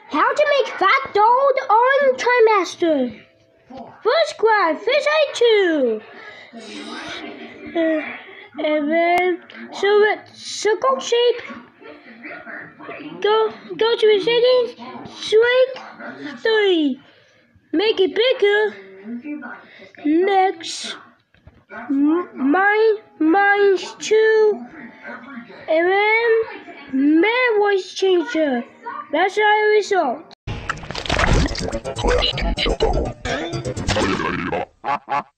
How to make fat Duld on trimester. First graph, fish eye 2. And then circle shape. Go to the settings. Shrink 3. Make it bigger. Next. Minus 2. And then voice changer. That's our result.